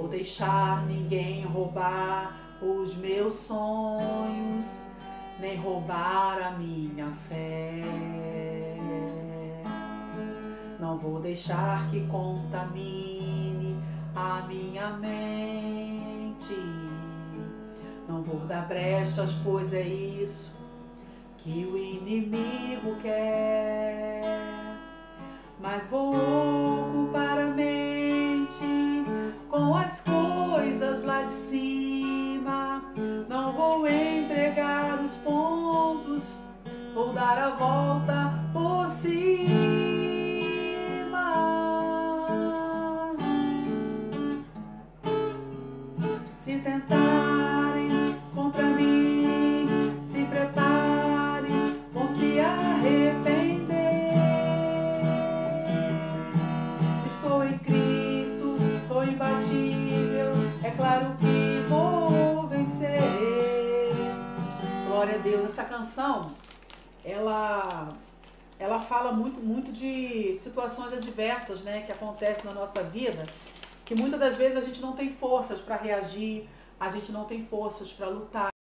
vou deixar ninguém roubar os meus sonhos, nem roubar a minha fé. Não vou deixar que contamine a minha mente. Não vou dar brechas, pois é isso que o inimigo quer. Mas vou ocupar a mente com as coisas lá de cima. Não vou entregar os pontos, vou dar a volta por cima. Se tentarem contra mim, se preparem, vão se arrepender. Estou em Cristo, sou imbatível, é claro que vou vencer. Glória a Deus. Essa canção, ela fala muito de situações adversas, né, que acontecem na nossa vida, que muitas das vezes a gente não tem forças para reagir, a gente não tem forças para lutar.